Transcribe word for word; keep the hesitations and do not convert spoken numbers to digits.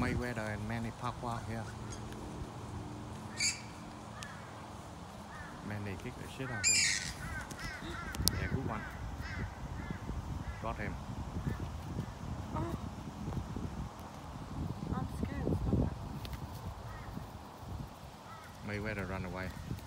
Mayweather and Manny Pacquiao out here. Manny kicked the shit out of him. Yeah, good one. Got him. Oh. I'm scared. Stop it. Mayweather run away.